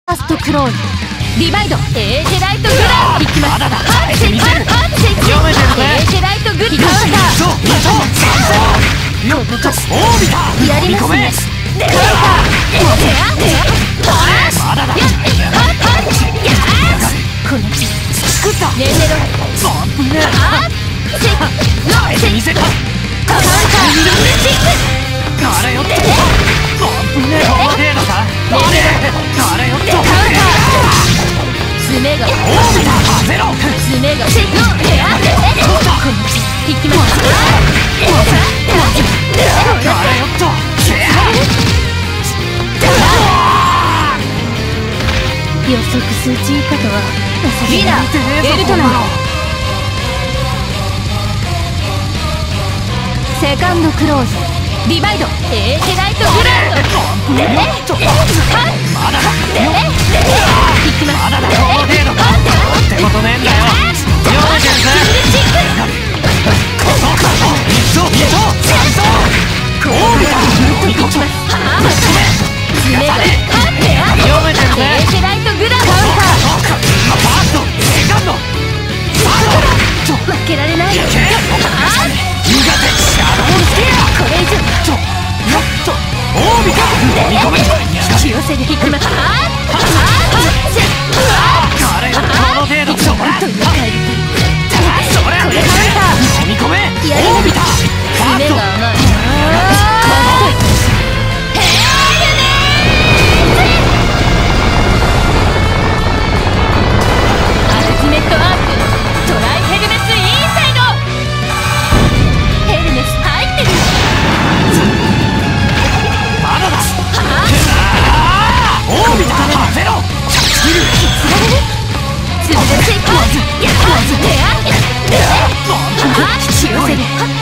ファーストクローンリバイドエーテライトグランいきます。 まだだ。 ハンセイハンセイ読めてるね。 エーテライトグリカウンターそうよっとオービタやりますね。カウンターまだだ。 この作ったネネロワンプねセノセ見せたカウンターシックあれよっとワンプねこの程度かあれよっとカウンター爪がオービタゼロ爪がセノヘアこの引きますあれよっと予測数値以下とはリーダーエルトナーセカンドクローズリバイドエーテライトグランドまだだいきますまだだこの程度かってことねえんだよ読めてるぜそうオービタいきます爪が読めてるねエーテライトグランドカウンターファーストセカンド負けられない苦手シャドウスケアこれ以上オービタ飲み込め気寄せでいきますあれこの程度それという帰りそれこれカウンター飲み込めやりオービタファースト爪が甘いアルティメットアークトライヘルメスインサイドヘルメス入ってるまだだオービタゼロつられるつぶれていくや気寄せる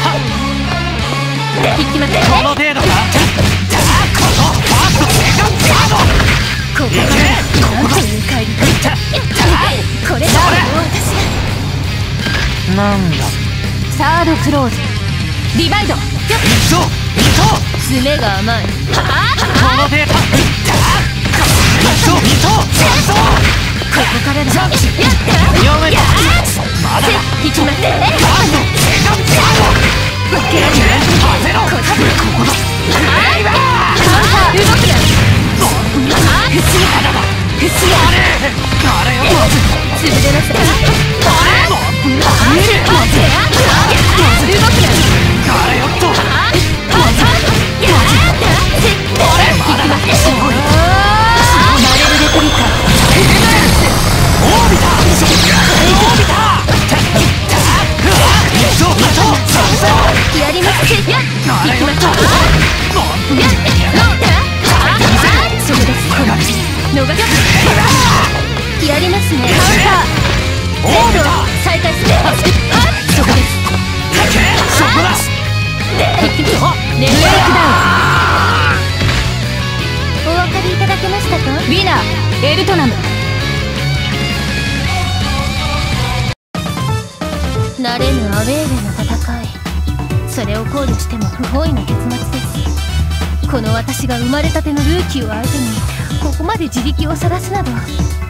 いきますこの程度かこのファーストセカンドカードここからなんという帰りこれが私なんだサードクローズリバイド爪が甘いこの程度ここからだ読めたまだだいきますファーストセカンドカード負けられないゼロここだレイバー動くなあれよつぶれなさい動くなあれよっとやりますいきますそうです逃がすやりますねカウンターゼロ再開するそこですそこだネブレイクダウンお分かりいただけましたかウィナーエルトナム慣れぬアウェーでの戦いそれを考慮しても不本意な結末ですこの私が生まれたてのルーキーを相手にここまで自力を晒すなど